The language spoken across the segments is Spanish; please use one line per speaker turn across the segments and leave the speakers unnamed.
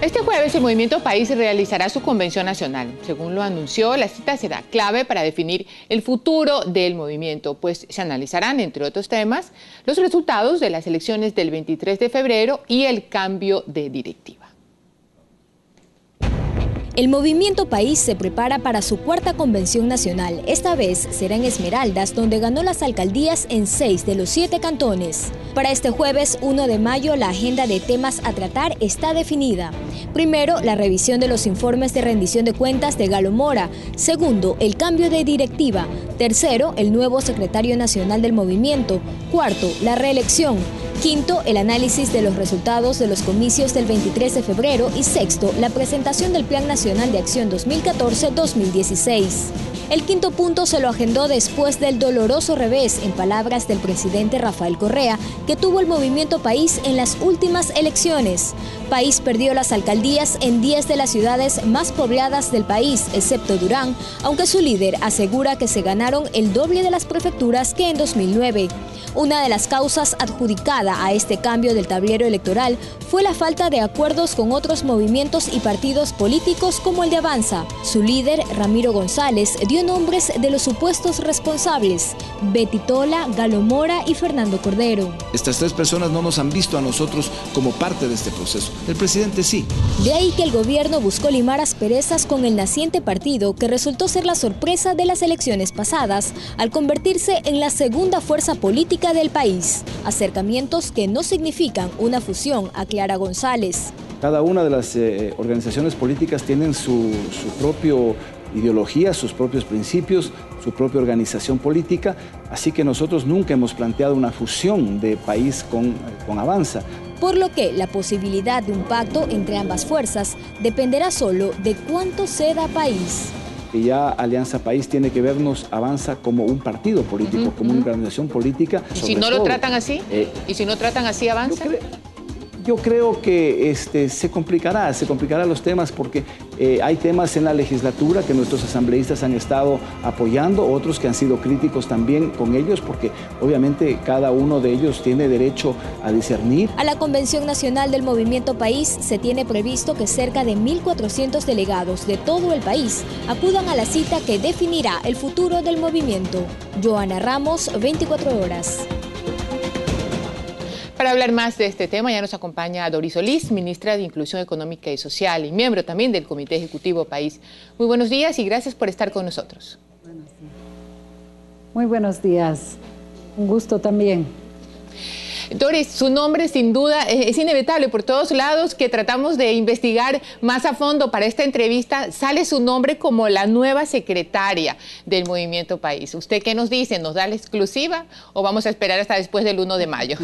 Este jueves el Movimiento País realizará su convención nacional. Según lo anunció, la cita será clave para definir el futuro del movimiento, pues se analizarán, entre otros temas, los resultados de las elecciones del 23 de febrero y el cambio de directiva.
El Movimiento País se prepara para su cuarta convención nacional. Esta vez será en Esmeraldas, donde ganó las alcaldías en 6 de los 7 cantones. Para este jueves 1 de mayo, la agenda de temas a tratar está definida. Primero, la revisión de los informes de rendición de cuentas de Galo Mora. Segundo, el cambio de directiva. Tercero, el nuevo secretario nacional del movimiento. Cuarto, la reelección. Quinto, el análisis de los resultados de los comicios del 23 de febrero. Y sexto, la presentación del Plan Nacional de Acción 2014-2016. El quinto punto se lo agendó después del doloroso revés, en palabras del presidente Rafael Correa, que tuvo el Movimiento País en las últimas elecciones. País perdió las alcaldías en 10 de las ciudades más pobladas del país, excepto Durán, aunque su líder asegura que se ganaron el doble de las prefecturas que en 2009. Una de las causas adjudicada a este cambio del tablero electoral fue la falta de acuerdos con otros movimientos y partidos políticos como el de Avanza. Su líder, Ramiro González, dio nombres de los supuestos responsables: Betty Tola, Galo Mora y Fernando Cordero.
Estas 3 personas no nos han visto a nosotros como parte de este proceso. El presidente sí.
De ahí que el gobierno buscó limar asperezas con el naciente partido, que resultó ser la sorpresa de las elecciones pasadas, al convertirse en la segunda fuerza política del país. Acercamientos que no significan una fusión, aclara González.
Cada una de las organizaciones políticas tienen su propia ideología, sus propios principios, su propia organización política, así que nosotros nunca hemos planteado una fusión de País con Avanza.
Por lo que la posibilidad de un pacto entre ambas fuerzas dependerá solo de cuánto ceda País.
Que ya Alianza País tiene que vernos Avanza como un partido político, como una organización política.
¿Y si no lo tratan así? ¿Y si no tratan así Avanza?
Yo creo que se complicará los temas, porque hay temas en la legislatura que nuestros asambleístas han estado apoyando, otros que han sido críticos también con ellos, porque obviamente cada uno de ellos tiene derecho a discernir.
A la Convención Nacional del Movimiento País se tiene previsto que cerca de 1.400 delegados de todo el país acudan a la cita que definirá el futuro del movimiento. Joana Ramos, 24 horas.
Para hablar más de este tema ya nos acompaña Doris Solís, ministra de Inclusión Económica y Social y miembro también del Comité Ejecutivo País. Muy buenos días y gracias por estar con nosotros.
Muy buenos días, un gusto también.
Doris, su nombre sin duda es inevitable por todos lados que tratamos de investigar más a fondo para esta entrevista. Sale su nombre como la nueva secretaria del Movimiento País. ¿Usted qué nos dice? ¿Nos da la exclusiva o vamos a esperar hasta después del 1 de mayo?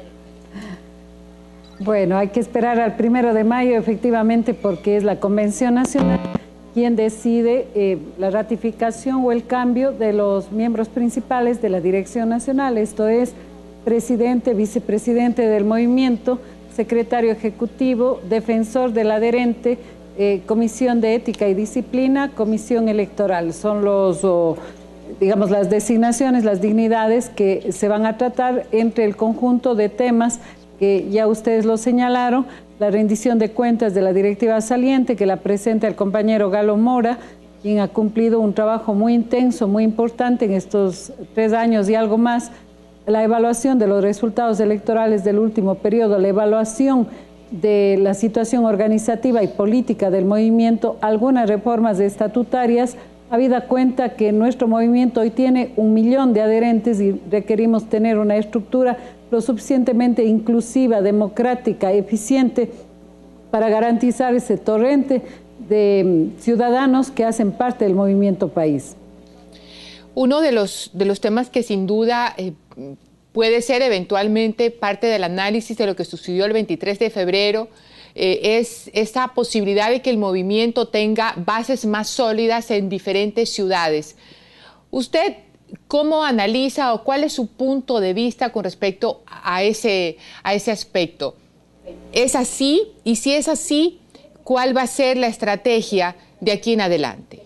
Bueno, hay que esperar al 1 de mayo, efectivamente, porque es la Convención Nacional quien decide la ratificación o el cambio de los miembros principales de la Dirección Nacional. Esto es presidente, vicepresidente del movimiento, secretario ejecutivo, defensor del adherente, comisión de ética y disciplina, comisión electoral. Son digamos, las designaciones, las dignidades que se van a tratar entre el conjunto de temas que ya ustedes lo señalaron: la rendición de cuentas de la directiva saliente, que la presenta el compañero Galo Mora, quien ha cumplido un trabajo muy intenso, muy importante en estos 3 años y algo más; la evaluación de los resultados electorales del último periodo, la evaluación de la situación organizativa y política del movimiento, algunas reformas estatutarias, habida cuenta que nuestro movimiento hoy tiene 1 millón de adherentes y requerimos tener una estructura lo suficientemente inclusiva, democrática, eficiente para garantizar ese torrente de ciudadanos que hacen parte del Movimiento País.
Uno de los temas que sin duda puede ser eventualmente parte del análisis de lo que sucedió el 23 de febrero es esa posibilidad de que el movimiento tenga bases más sólidas en diferentes ciudades. ¿Usted cómo analiza o cuál es su punto de vista con respecto a ese aspecto? ¿Es así? Y si es así, ¿cuál va a ser la estrategia de aquí en adelante?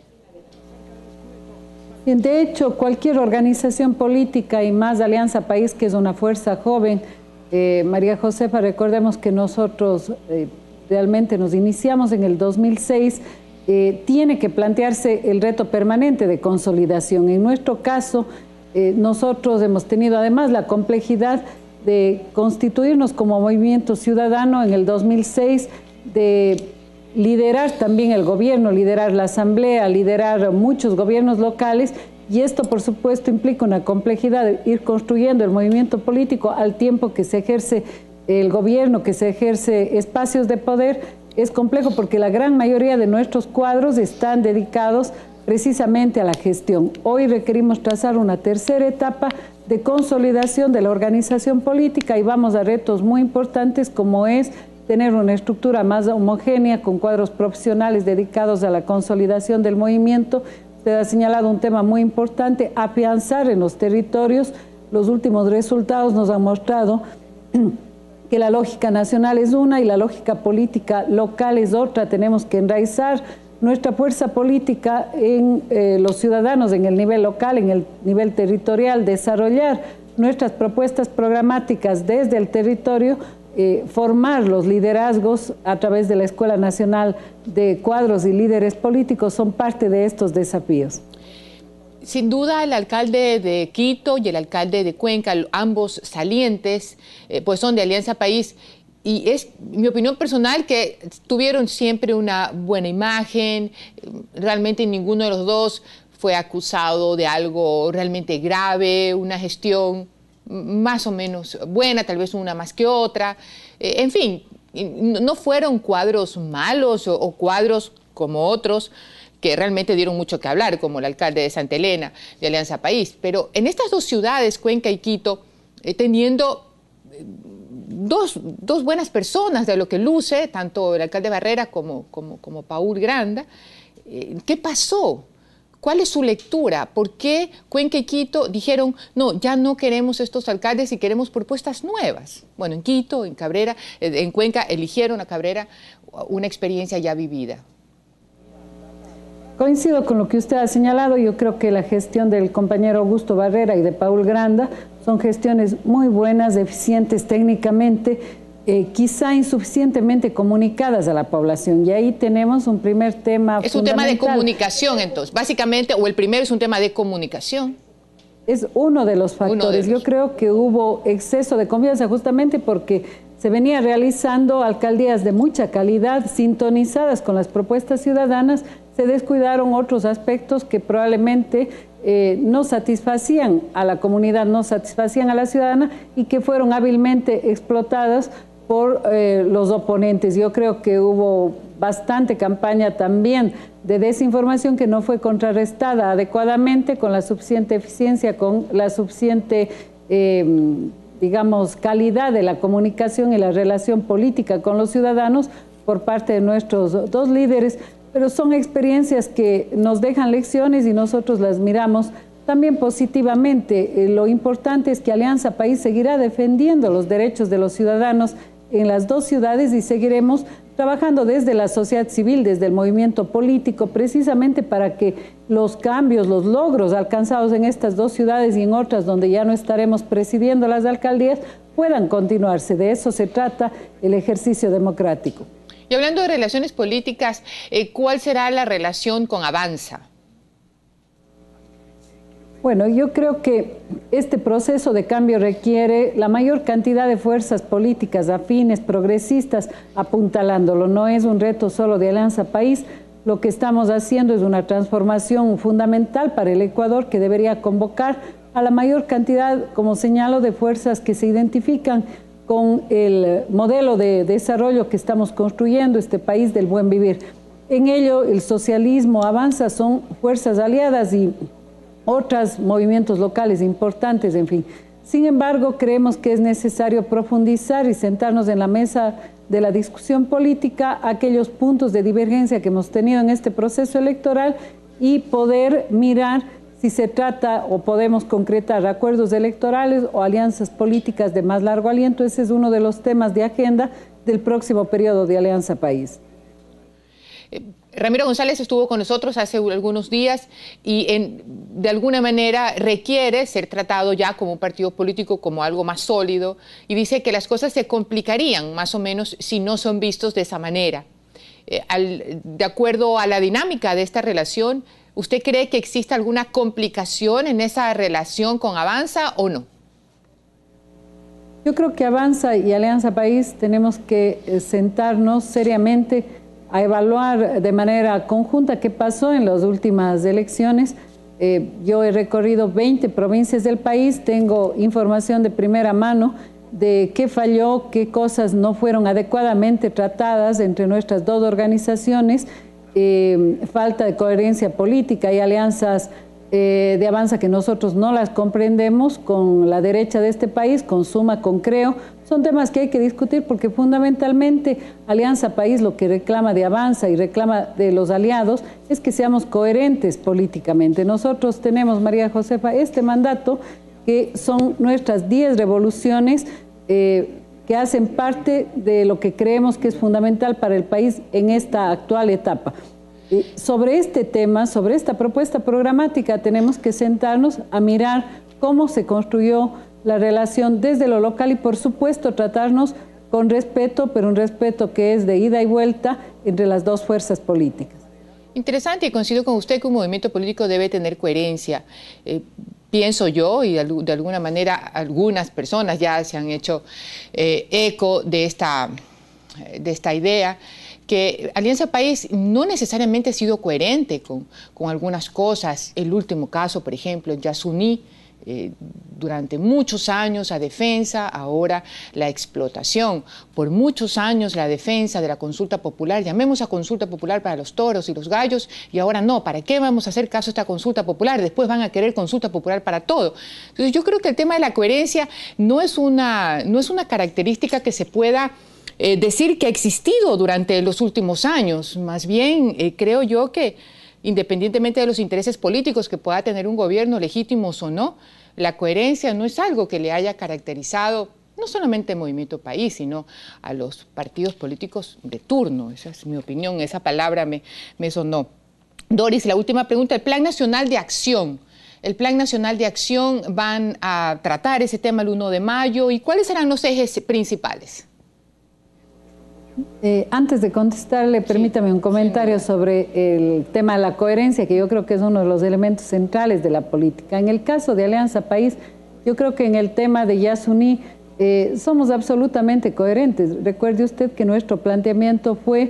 De hecho, cualquier organización política y más Alianza País, que es una fuerza joven, María Josefa, recordemos que nosotros realmente nos iniciamos en el 2006, tiene que plantearse el reto permanente de consolidación. En nuestro caso, nosotros hemos tenido además la complejidad de constituirnos como movimiento ciudadano en el 2006, de liderar también el gobierno, liderar la asamblea, liderar muchos gobiernos locales, y esto por supuesto implica una complejidad de ir construyendo el movimiento político al tiempo que se ejerce el gobierno, que se ejerce espacios de poder. Es complejo porque la gran mayoría de nuestros cuadros están dedicados precisamente a la gestión. Hoy requerimos trazar una tercera etapa de consolidación de la organización política y vamos a retos muy importantes como es tener una estructura más homogénea con cuadros profesionales dedicados a la consolidación del movimiento. Usted ha señalado un tema muy importante, afianzar en los territorios. Los últimos resultados nos han mostrado que la lógica nacional es una y la lógica política local es otra. Tenemos que enraizar nuestra fuerza política en los ciudadanos, en el nivel local, en el nivel territorial, desarrollar nuestras propuestas programáticas desde el territorio, formar los liderazgos a través de la Escuela Nacional de Cuadros y Líderes Políticos son parte de estos desafíos.
Sin duda el alcalde de Quito y el alcalde de Cuenca, ambos salientes, pues son de Alianza País, y es mi opinión personal que tuvieron siempre una buena imagen. Realmente ninguno de los dos fue acusado de algo realmente grave, una gestión más o menos buena, tal vez una más que otra. En fin, no fueron cuadros malos o cuadros como otros que realmente dieron mucho que hablar, como el alcalde de Santa Elena, de Alianza País. Pero en estas dos ciudades, Cuenca y Quito, teniendo dos buenas personas de lo que luce, tanto el alcalde Barrera como Paul Granda, ¿qué pasó? ¿Cuál es su lectura? ¿Por qué Cuenca y Quito dijeron, no, ya no queremos estos alcaldes y queremos propuestas nuevas? Bueno, en Quito, en Cabrera, en Cuenca eligieron a Cabrera, una experiencia ya vivida.
Coincido con lo que usted ha señalado. Yo creo que la gestión del compañero Augusto Barrera y de Paul Granda son gestiones muy buenas, eficientes técnicamente, quizá insuficientemente comunicadas a la población. Y ahí tenemos un primer tema fundamental. Es un tema
de comunicación, entonces, básicamente, o el primero es un tema de comunicación.
Es uno de los factores. Yo creo que hubo exceso de confianza justamente porque se venía realizando alcaldías de mucha calidad, sintonizadas con las propuestas ciudadanas. Se descuidaron otros aspectos que probablemente no satisfacían a la comunidad, no satisfacían a la ciudadana y que fueron hábilmente explotadas por los oponentes. Yo creo que hubo bastante campaña también de desinformación que no fue contrarrestada adecuadamente con la suficiente eficiencia, con la suficiente, digamos, calidad de la comunicación y la relación política con los ciudadanos por parte de nuestros dos líderes. Pero son experiencias que nos dejan lecciones y nosotros las miramos también positivamente. Lo importante es que Alianza País seguirá defendiendo los derechos de los ciudadanos en las dos ciudades y seguiremos trabajando desde la sociedad civil, desde el movimiento político, precisamente para que los cambios, los logros alcanzados en estas dos ciudades y en otras donde ya no estaremos presidiendo las alcaldías puedan continuarse. De eso se trata el ejercicio democrático.
Y hablando de relaciones políticas, ¿cuál será la relación con Avanza?
Bueno, yo creo que este proceso de cambio requiere la mayor cantidad de fuerzas políticas afines, progresistas, apuntalándolo. No es un reto solo de Alianza País. Lo que estamos haciendo es una transformación fundamental para el Ecuador que debería convocar a la mayor cantidad, como señalo, de fuerzas que se identifican con el modelo de desarrollo que estamos construyendo, este país del buen vivir. En ello, el socialismo, Avanza, son fuerzas aliadas y otros movimientos locales importantes, en fin. Sin embargo, creemos que es necesario profundizar y sentarnos en la mesa de la discusión política aquellos puntos de divergencia que hemos tenido en este proceso electoral y poder mirar si se trata o podemos concretar acuerdos electorales o alianzas políticas de más largo aliento. Ese es uno de los temas de agenda del próximo periodo de Alianza País.
Ramiro González estuvo con nosotros hace algunos días y de alguna manera requiere ser tratado ya como un partido político, como algo más sólido, y dice que las cosas se complicarían más o menos si no son vistos de esa manera. De acuerdo a la dinámica de esta relación, ¿usted cree que existe alguna complicación en esa relación con Avanza o no?
Yo creo que Avanza y Alianza País tenemos que sentarnos seriamente a evaluar de manera conjunta qué pasó en las últimas elecciones. Yo he recorrido 20 provincias del país, tengo información de primera mano de qué falló, qué cosas no fueron adecuadamente tratadas entre nuestras dos organizaciones, falta de coherencia política y alianzas de Avanza que nosotros no las comprendemos con la derecha de este país, con Suma, con Creo. Son temas que hay que discutir porque fundamentalmente Alianza País lo que reclama de Avanza y reclama de los aliados es que seamos coherentes políticamente. Nosotros tenemos, María Josefa, este mandato que son nuestras 10 revoluciones que hacen parte de lo que creemos que es fundamental para el país en esta actual etapa. Sobre este tema, sobre esta propuesta programática, tenemos que sentarnos a mirar cómo se construyó la relación desde lo local y, por supuesto, tratarnos con respeto, pero un respeto que es de ida y vuelta entre las dos fuerzas políticas.
Interesante, y coincido con usted que un movimiento político debe tener coherencia. Pienso yo, y de alguna manera algunas personas ya se han hecho eco de esta idea, que Alianza País no necesariamente ha sido coherente con algunas cosas. El último caso, por ejemplo, en Yasuní, durante muchos años la defensa, ahora la explotación. Por muchos años la defensa de la consulta popular, llamemos a consulta popular para los toros y los gallos, y ahora no. ¿Para qué vamos a hacer caso a esta consulta popular? Después van a querer consulta popular para todo. Entonces yo creo que el tema de la coherencia no es una característica que se pueda decir que ha existido durante los últimos años. Más bien, creo yo que independientemente de los intereses políticos que pueda tener un gobierno, legítimos o no, la coherencia no es algo que le haya caracterizado no solamente al Movimiento País, sino a los partidos políticos de turno. Esa es mi opinión, esa palabra me sonó. Doris, la última pregunta, el Plan Nacional de Acción. El Plan Nacional de Acción van a tratar ese tema el 1 de mayo, ¿y cuáles serán los ejes principales?
Antes de contestarle, permítame un comentario sobre el tema de la coherencia, que yo creo que es uno de los elementos centrales de la política. En el caso de Alianza País, yo creo que en el tema de Yasuní somos absolutamente coherentes. Recuerde usted que nuestro planteamiento fue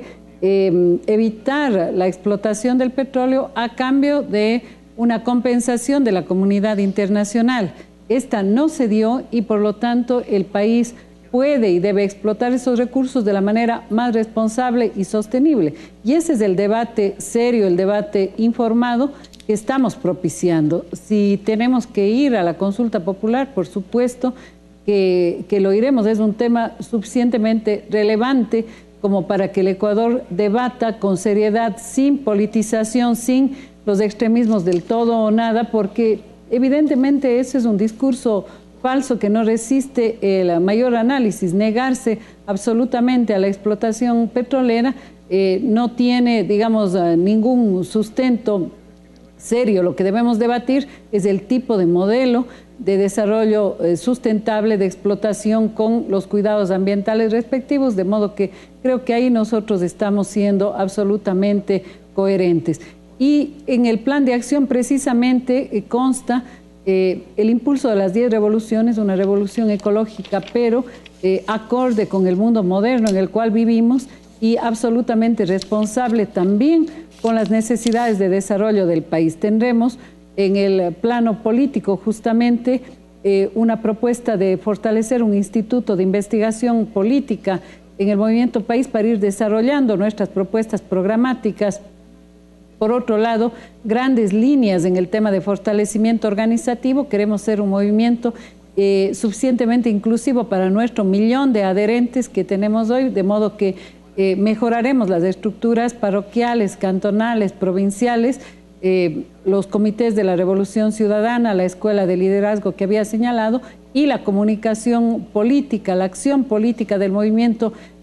evitar la explotación del petróleo a cambio de una compensación de la comunidad internacional. Esta no se dio y por lo tanto el país puede y debe explotar esos recursos de la manera más responsable y sostenible. Y ese es el debate serio, el debate informado que estamos propiciando. Si tenemos que ir a la consulta popular, por supuesto que lo iremos. Es un tema suficientemente relevante como para que el Ecuador debata con seriedad, sin politización, sin los extremismos del todo o nada, porque evidentemente ese es un discurso falso que no resiste el mayor análisis. Negarse absolutamente a la explotación petrolera no tiene, digamos, ningún sustento serio. Lo que debemos debatir es el tipo de modelo de desarrollo sustentable, de explotación con los cuidados ambientales respectivos, de modo que creo que ahí nosotros estamos siendo absolutamente coherentes. Y en el plan de acción precisamente consta el impulso de las 10 revoluciones, una revolución ecológica, pero acorde con el mundo moderno en el cual vivimos y absolutamente responsable también con las necesidades de desarrollo del país. Tendremos en el plano político justamente una propuesta de fortalecer un instituto de investigación política en el Movimiento País para ir desarrollando nuestras propuestas programáticas. Por otro lado, grandes líneas en el tema de fortalecimiento organizativo. Queremos ser un movimiento suficientemente inclusivo para nuestro 1 millón de adherentes que tenemos hoy, de modo que mejoraremos las estructuras parroquiales, cantonales, provinciales, los comités de la Revolución Ciudadana, la Escuela de Liderazgo que había señalado, y la comunicación política, la acción política del movimiento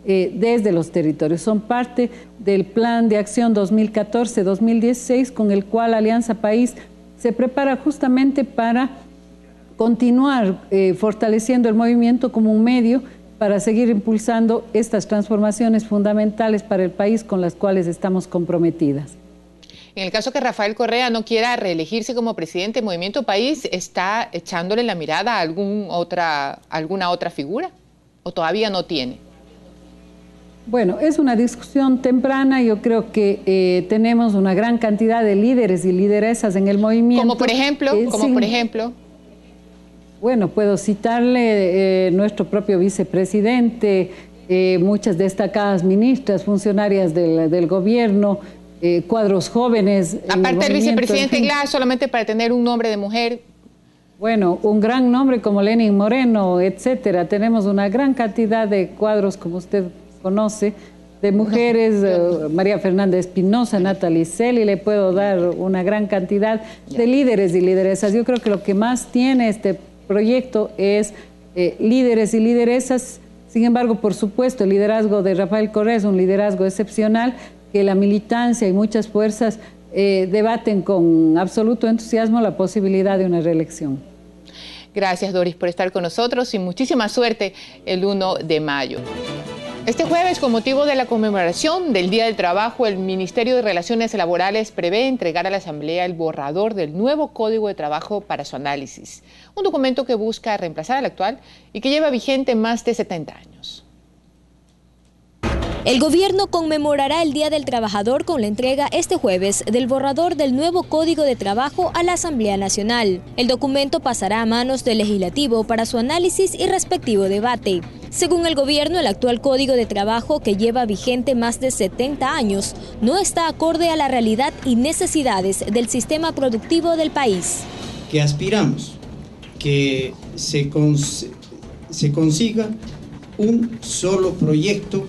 desde los territorios. Son parte del Plan de Acción 2014-2016, con el cual Alianza País se prepara justamente para continuar fortaleciendo el movimiento como un medio para seguir impulsando estas transformaciones fundamentales para el país con las cuales estamos comprometidas.
En el caso que Rafael Correa no quiera reelegirse como presidente, ¿el Movimiento País está echándole la mirada a alguna otra figura o todavía no tiene?
Bueno, es una discusión temprana. Yo creo que tenemos una gran cantidad de líderes y lideresas en el movimiento.
Como por ejemplo.
Bueno, puedo citarle nuestro propio vicepresidente, muchas destacadas ministras, funcionarias del gobierno, cuadros jóvenes.
Aparte del vicepresidente Glass, solamente para tener un nombre de mujer.
Bueno, un gran nombre como Lenin Moreno, etcétera. Tenemos una gran cantidad de cuadros, como usted conoce, de mujeres, María Fernanda Espinosa, Natalie Celi, le puedo dar una gran cantidad de líderes y lideresas. Yo creo que lo que más tiene este proyecto es líderes y lideresas. Sin embargo, por supuesto, el liderazgo de Rafael Correa es un liderazgo excepcional, que la militancia y muchas fuerzas debaten con absoluto entusiasmo la posibilidad de una reelección.
Gracias, Doris, por estar con nosotros y muchísima suerte el 1 de mayo. Este jueves, con motivo de la conmemoración del Día del Trabajo, el Ministerio de Relaciones Laborales prevé entregar a la Asamblea el borrador del nuevo Código de Trabajo para su análisis, un documento que busca reemplazar al actual y que lleva vigente más de 70 años.
El gobierno conmemorará el Día del Trabajador con la entrega este jueves del borrador del nuevo Código de Trabajo a la Asamblea Nacional. El documento pasará a manos del Legislativo para su análisis y respectivo debate. Según el gobierno, el actual Código de Trabajo, que lleva vigente más de 70 años, no está acorde a la realidad y necesidades del sistema productivo del país.
Que aspiramos que se consiga un solo proyecto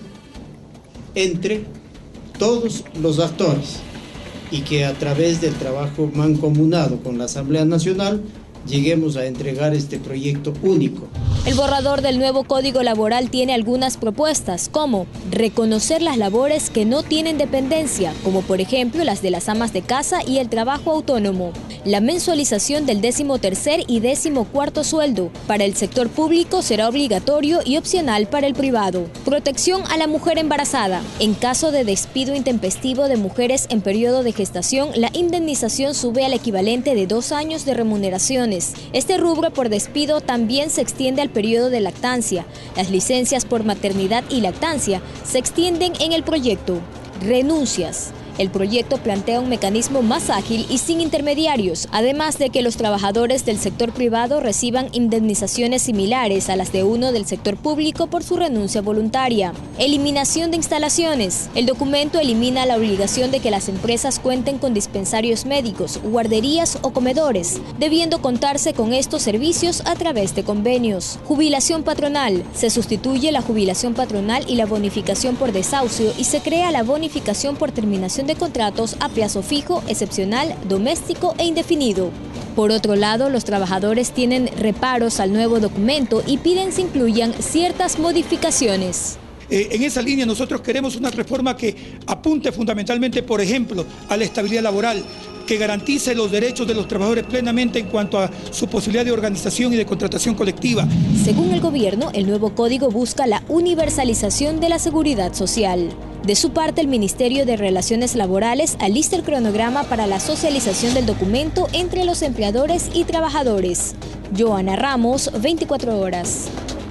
entre todos los actores y que a través del trabajo mancomunado con la Asamblea Nacional lleguemos a entregar este proyecto único.
El borrador del nuevo Código Laboral tiene algunas propuestas, como reconocer las labores que no tienen dependencia, como por ejemplo las de las amas de casa y el trabajo autónomo, la mensualización del 13º y 14º sueldo. Para el sector público será obligatorio y opcional para el privado. Protección a la mujer embarazada. En caso de despido intempestivo de mujeres en periodo de gestación, la indemnización sube al equivalente de 2 años de remuneraciones. Este rubro por despido también se extiende al periodo de lactancia. Las licencias por maternidad y lactancia se extienden en el proyecto. Renuncias. El proyecto plantea un mecanismo más ágil y sin intermediarios, además de que los trabajadores del sector privado reciban indemnizaciones similares a las de uno del sector público por su renuncia voluntaria. Eliminación de instalaciones. El documento elimina la obligación de que las empresas cuenten con dispensarios médicos, guarderías o comedores, debiendo contarse con estos servicios a través de convenios. Jubilación patronal. Se sustituye la jubilación patronal y la bonificación por desahucio y se crea la bonificación por terminación de contratos a plazo fijo, excepcional, doméstico e indefinido. Por otro lado, los trabajadores tienen reparos al nuevo documento y piden se incluyan ciertas modificaciones.
En esa línea nosotros queremos una reforma que apunte fundamentalmente, por ejemplo, a la estabilidad laboral, que garantice los derechos de los trabajadores plenamente en cuanto a su posibilidad de organización y de contratación colectiva.
Según el gobierno, el nuevo código busca la universalización de la seguridad social. De su parte, el Ministerio de Relaciones Laborales alista el cronograma para la socialización del documento entre los empleadores y trabajadores. Joana Ramos, 24 horas.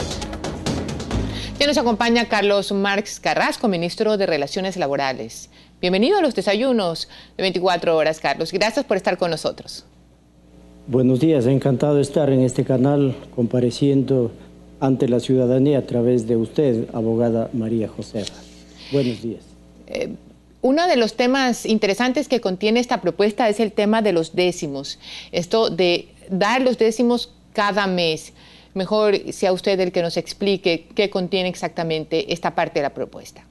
Ya nos acompaña Carlos Marx Carrasco, ministro de Relaciones Laborales. Bienvenido a los desayunos de 24 horas, Carlos. Gracias por estar con nosotros.
Buenos días, encantado de estar en este canal compareciendo ante la ciudadanía a través de usted, abogada María Josefa. Buenos días.
Uno de los temas interesantes que contiene esta propuesta es el tema de los décimos. Esto de dar los décimos cada mes. Mejor sea usted el que nos explique qué contiene exactamente esta parte de la propuesta.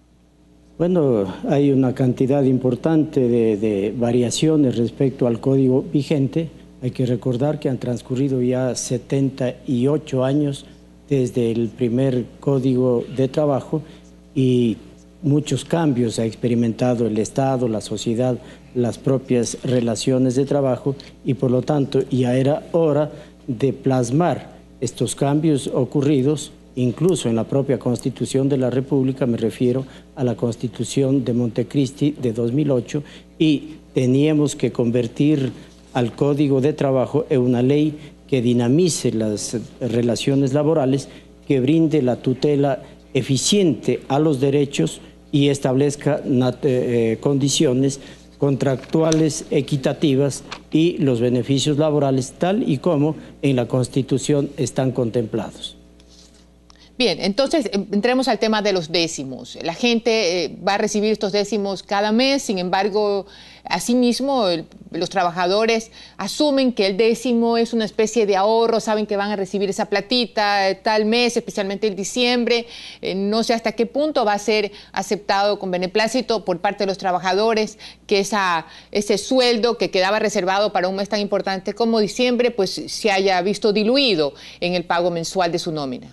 Bueno, hay una cantidad importante de variaciones respecto al código vigente. Hay que recordar que han transcurrido ya 78 años desde el primer Código de Trabajo y muchos cambios ha experimentado el Estado, la sociedad, las propias relaciones de trabajo y por lo tanto ya era hora de plasmar estos cambios ocurridos incluso en la propia Constitución de la República, me refiero a la Constitución de Montecristi de 2008, y teníamos que convertir al Código de Trabajo en una ley que dinamice las relaciones laborales, que brinde la tutela eficiente a los derechos y establezca condiciones contractuales equitativas y los beneficios laborales tal y como en la Constitución están contemplados.
Bien, entonces entremos al tema de los décimos. La gente va a recibir estos décimos cada mes, sin embargo, asimismo, los trabajadores asumen que el décimo es una especie de ahorro, saben que van a recibir esa platita tal mes, especialmente en diciembre. No sé hasta qué punto va a ser aceptado con beneplácito por parte de los trabajadores que ese sueldo que quedaba reservado para un mes tan importante como diciembre, pues se haya visto diluido en el pago mensual de su nómina.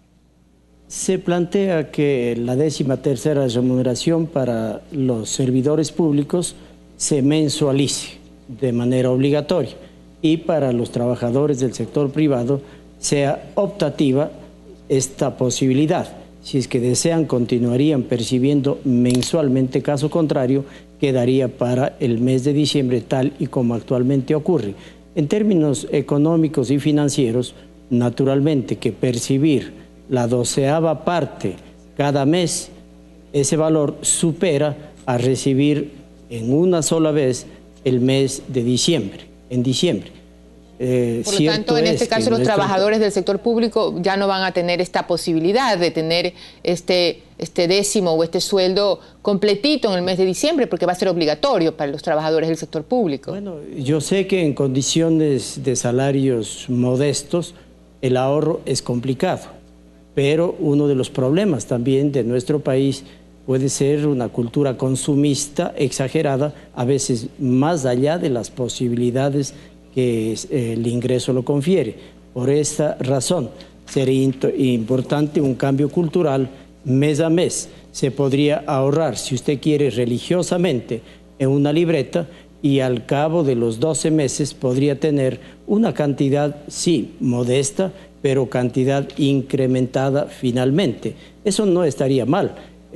Se plantea que la 13ª remuneración para los servidores públicos se mensualice de manera obligatoria y para los trabajadores del sector privado sea optativa esta posibilidad. Si es que desean, continuarían percibiendo mensualmente, caso contrario, quedaría para el mes de diciembre tal y como actualmente ocurre. En términos económicos y financieros, naturalmente que percibir la 12ª parte cada mes, ese valor supera a recibir en una sola vez el mes de diciembre, en diciembre.
Por lo tanto, en este caso los trabajadores del sector público ya no van a tener esta posibilidad de tener este décimo o este sueldo completito en el mes de diciembre, porque va a ser obligatorio para los trabajadores del sector público.
Bueno, yo sé que en condiciones de salarios modestos el ahorro es complicado. Pero uno de los problemas también de nuestro país puede ser una cultura consumista exagerada, a veces más allá de las posibilidades que el ingreso lo confiere. Por esta razón, sería importante un cambio cultural mes a mes. Se podría ahorrar, si usted quiere, religiosamente en una libreta y al cabo de los 12 meses podría tener una cantidad, sí, modesta, pero cantidad incrementada finalmente. Eso no estaría mal.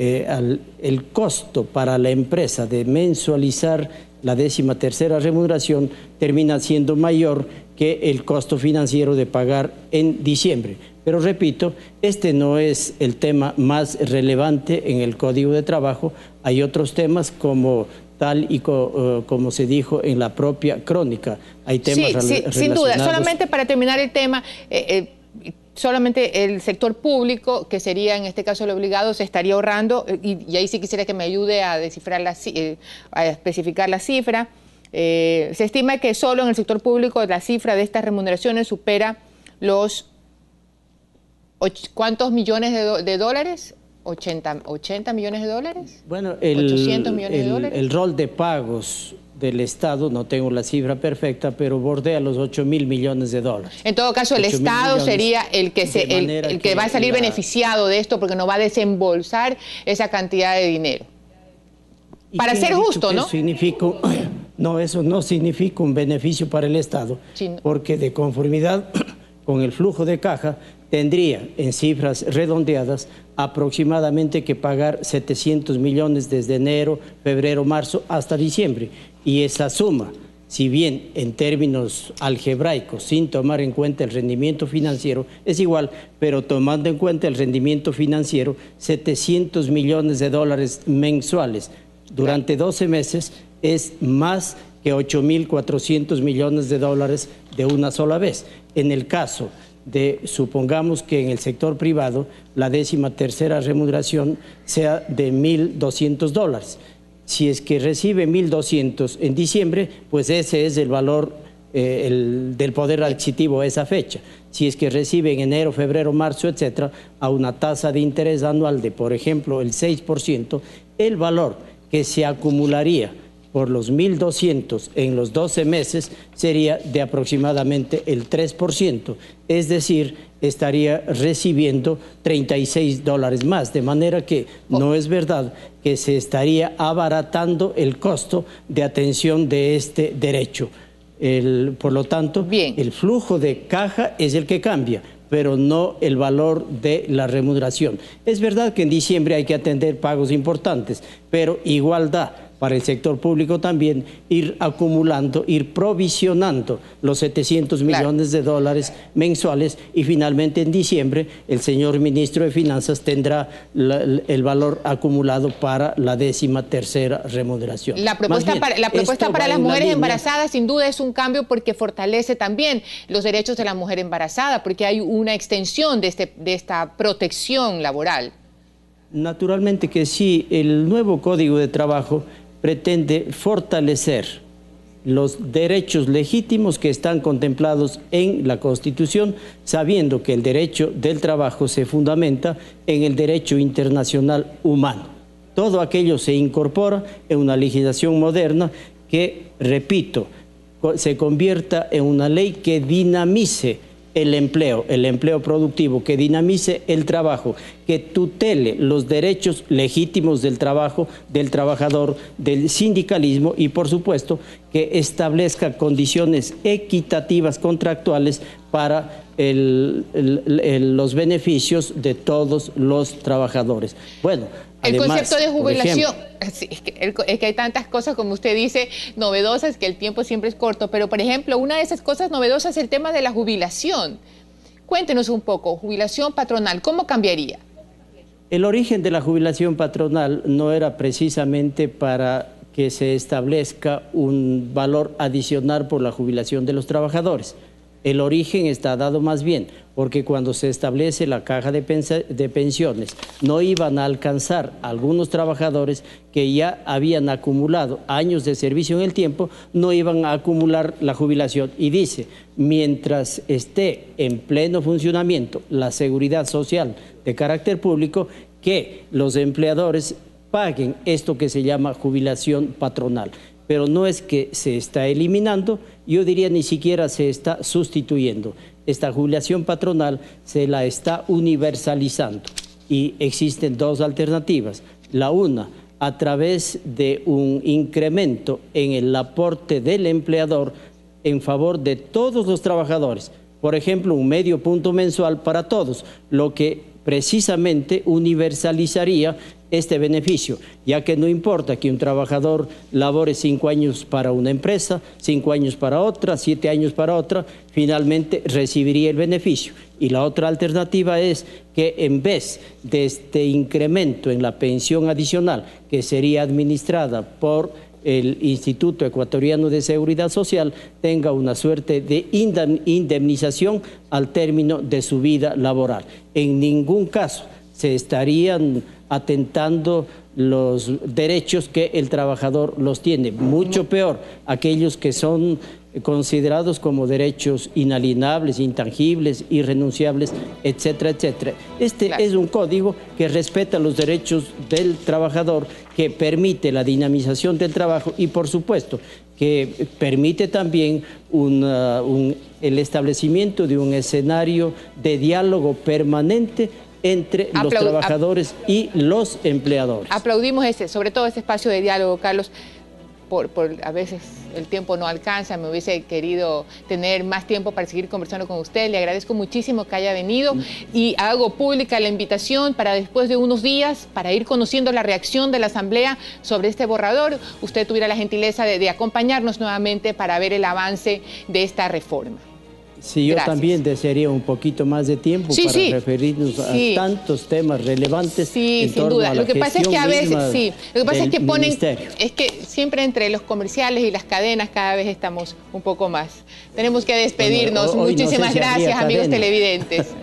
El costo para la empresa de mensualizar la 13ª remuneración termina siendo mayor que el costo financiero de pagar en diciembre. Pero repito, este no es el tema más relevante en el Código de Trabajo. Hay otros temas como tal y como se dijo en la propia crónica. Hay temas relacionados. Sin duda.
Solamente para terminar el tema, solamente el sector público, que sería en este caso el obligado, se estaría ahorrando, y ahí sí quisiera que me ayude a descifrar a especificar la cifra. Se estima que solo en el sector público la cifra de estas remuneraciones supera los ¿cuántos millones de dólares? 80 millones de dólares.
Bueno,
800 millones de dólares.
El rol de pagos del Estado, no tengo la cifra perfecta, pero bordea los 8.000 millones de dólares.
En todo caso, el Estado sería el que va a salir beneficiado de esto, porque no va a desembolsar esa cantidad de dinero. Para ser justo, ¿no?
No, eso no significa un beneficio para el Estado, sí, no. Porque de conformidad con el flujo de caja tendría en cifras redondeadas aproximadamente que pagar 700 millones desde enero, febrero, marzo hasta diciembre. Y esa suma, si bien en términos algebraicos, sin tomar en cuenta el rendimiento financiero, es igual, pero tomando en cuenta el rendimiento financiero, 700 millones de dólares mensuales durante 12 meses es más que 8.400 millones de dólares de una sola vez. En el caso de, supongamos que en el sector privado la 13ª remuneración sea de $1.200. Si es que recibe 1.200 en diciembre, pues ese es el valor del poder adquisitivo a esa fecha. Si es que recibe en enero, febrero, marzo, etcétera, a una tasa de interés anual de, por ejemplo, el 6%, el valor que se acumularía por los 1.200 en los 12 meses sería de aproximadamente el 3%. Es decir, estaría recibiendo $36 más, de manera que no es verdad que se estaría abaratando el costo de atención de este derecho. Por lo tanto, el flujo de caja es el que cambia, pero no el valor de la remuneración. Es verdad que en diciembre hay que atender pagos importantes, pero igual da para el sector público también ir acumulando, ir provisionando los 700 millones de dólares mensuales, y finalmente en diciembre el señor ministro de Finanzas tendrá el valor acumulado para la 13ª remuneración.
La propuesta para las mujeres embarazadas sin duda es un cambio, porque fortalece también los derechos de la mujer embarazada, porque hay una extensión de esta protección laboral.
Naturalmente que sí. El nuevo Código de Trabajo pretende fortalecer los derechos legítimos que están contemplados en la Constitución, sabiendo que el derecho del trabajo se fundamenta en el derecho internacional humano. Todo aquello se incorpora en una legislación moderna que, repito, se convierta en una ley que dinamice el empleo productivo, que dinamice el trabajo, que tutele los derechos legítimos del trabajo, del trabajador, del sindicalismo, y por supuesto que establezca condiciones equitativas contractuales para los beneficios de todos los trabajadores. Bueno,
el
además,
concepto de jubilación, es que hay tantas cosas, como usted dice, novedosas, que el tiempo siempre es corto, pero por ejemplo, una de esas cosas novedosas es el tema de la jubilación. Cuéntenos un poco, jubilación patronal, ¿cómo cambiaría?
El origen de la jubilación patronal no era precisamente para que se establezca un valor adicional por la jubilación de los trabajadores. El origen está dado más bien porque cuando se establece la caja de pensiones no iban a alcanzar a algunos trabajadores que ya habían acumulado años de servicio en el tiempo, no iban a acumular la jubilación. Y dice, mientras esté en pleno funcionamiento la seguridad social de carácter público, que los empleadores paguen esto que se llama jubilación patronal. Pero no es que se está eliminando, yo diría ni siquiera se está sustituyendo. Esta jubilación patronal se la está universalizando, y existen dos alternativas. La una, a través de un incremento en el aporte del empleador en favor de todos los trabajadores. Por ejemplo, un medio punto mensual para todos, lo que precisamente universalizaría este beneficio, ya que no importa que un trabajador labore 5 años para una empresa, 5 años para otra, 7 años para otra, finalmente recibiría el beneficio. Y la otra alternativa es que en vez de este incremento en la pensión adicional, que sería administrada por el Instituto Ecuatoriano de Seguridad Social, tenga una suerte de indemnización al término de su vida laboral. En ningún caso se estarían atentando los derechos que el trabajador los tiene. Mucho peor, aquellos que son considerados como derechos inalienables, intangibles, irrenunciables, etcétera, etcétera. Este es un código que respeta los derechos del trabajador, que permite la dinamización del trabajo y, por supuesto, que permite también el establecimiento de un escenario de diálogo permanente entre los trabajadores y los empleadores.
Aplaudimos sobre todo ese espacio de diálogo, Carlos. A veces el tiempo no alcanza, me hubiese querido tener más tiempo para seguir conversando con usted. Le agradezco muchísimo que haya venido y hago pública la invitación para después de unos días, para ir conociendo la reacción de la Asamblea sobre este borrador, usted tuviera la gentileza de acompañarnos nuevamente para ver el avance de esta reforma.
Sí, yo también desearía un poquito más de tiempo para referirnos a tantos temas relevantes.
Sí, sin duda. Lo que pasa es que a veces, lo que pasa es que es que siempre entre los comerciales y las cadenas cada vez estamos un poco más. Tenemos que despedirnos. Muchísimas gracias, amigos televidentes.